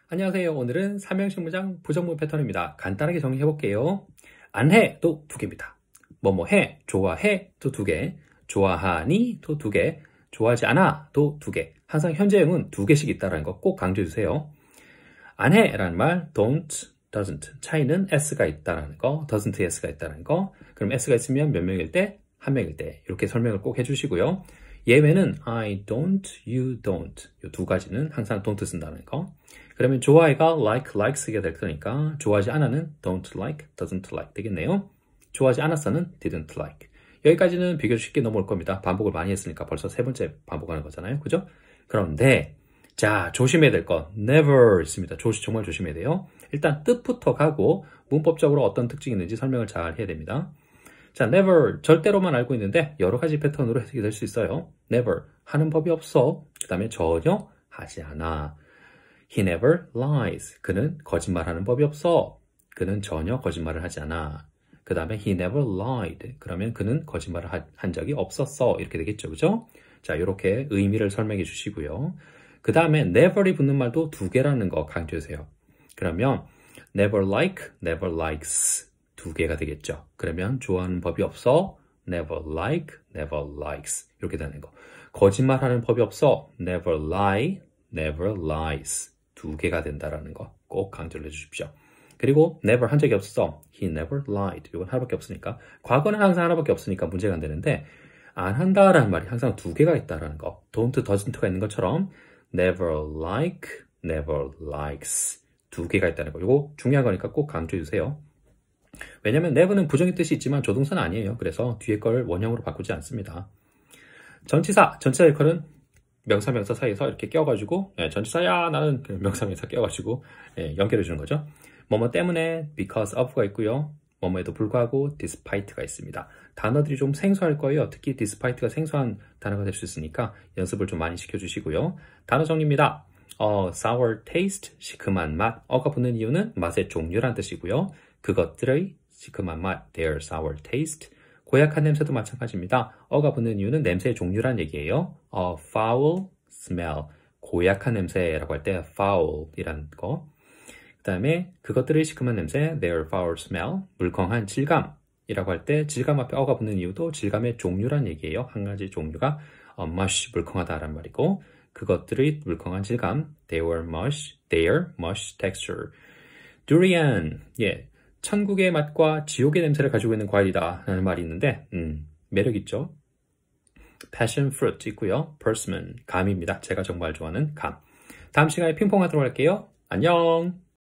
안녕하세요. 오늘은 삼형식 문장 부정문 패턴입니다. 간단하게 정리해 볼게요. 안 해 또 두 개입니다. 뭐뭐 해, 좋아해 또 두 개, 좋아하니 또 두 개, 좋아하지 않아 또 두 개. 항상 현재형은 두 개씩 있다는 거 꼭 강조해 주세요. 안 해라는 말 don't, doesn't. 차이는 s가 있다는 거, doesn't s가 있다는 거. 그럼 s가 있으면 몇 명일 때? 한 명일 때. 이렇게 설명을 꼭 해주시고요. 예외는 I don't, you don't. 이 두 가지는 항상 don't 쓴다는 거. 그러면 좋아해가 like 쓰게 될 거니까 좋아하지 않아는 don't like, doesn't like 되겠네요. 좋아하지 않았어는 didn't like. 여기까지는 비교적 쉽게 넘어올 겁니다. 반복을 많이 했으니까 벌써 세 번째 반복하는 거잖아요. 그죠? 그런데 자, 조심해야 될 거 never 있습니다. 정말 조심해야 돼요. 일단 뜻부터 가고 문법적으로 어떤 특징이 있는지 설명을 잘 해야 됩니다. 자, never 절대로만 알고 있는데 여러 가지 패턴으로 해석이 될 수 있어요. never 하는 법이 없어. 그 다음에 전혀 하지 않아. He never lies. 그는 거짓말하는 법이 없어. 그는 전혀 거짓말을 하지 않아. 그 다음에 he never lied. 그러면 그는 거짓말을 한 적이 없었어. 이렇게 되겠죠. 그죠? 자, 이렇게 의미를 설명해 주시고요. 그 다음에 never이 붙는 말도 두 개라는 거 강조해 주세요. 그러면 never like, never likes 두 개가 되겠죠. 그러면 좋아하는 법이 없어. never like, never likes 이렇게 되는 거. 거짓말하는 법이 없어. never lie, never lies 두 개가 된다라는 거 꼭 강조를 해주십시오. 그리고 never 한 적이 없어. He never lied. 이건 하나밖에 없으니까. 과거는 항상 하나밖에 없으니까 문제가 안 되는데 안 한다라는 말이 항상 두 개가 있다라는 거. don't, doesn't가 있는 것처럼 never like, never likes 두 개가 있다는 거. 이거 중요한 거니까 꼭 강조해 주세요. 왜냐면 never는 부정의 뜻이 있지만 조동사는 아니에요. 그래서 뒤에 걸 원형으로 바꾸지 않습니다. 전치사 역할은 명사 사이에서 이렇게 껴가지고 전치사야 나는 명사 껴가지고 연결해 주는 거죠. 뭐뭐 때문에 because of가 있고요. 뭐뭐에도 불구하고 despite가 있습니다. 단어들이 좀 생소할 거예요. 특히 despite가 생소한 단어가 될 수 있으니까 연습을 좀 많이 시켜주시고요. 단어 정리입니다. sour taste, 시큼한 맛. 어가 붙는 이유는 맛의 종류란 뜻이고요. 그것들의 시큼한 맛, their sour taste. 고약한 냄새도 마찬가지입니다. 어가 붙는 이유는 냄새의 종류란 얘기예요. foul smell. 고약한 냄새라고 할 때 foul이란 거. 그 다음에 그것들의 시큼한 냄새, their foul smell. 물컹한 질감이라고 할 때 질감 앞에 어가 붙는 이유도 질감의 종류란 얘기예요. 한 가지 종류가 mush, 물컹하다란 말이고 그것들의 물컹한 질감, their mush texture. durian, 천국의 맛과 지옥의 냄새를 가지고 있는 과일이다 라는 말이 있는데 매력 있죠. passion fruit 있고요. persimmon, 감입니다. 제가 정말 좋아하는 감. 다음 시간에 핑퐁하도록 할게요. 안녕.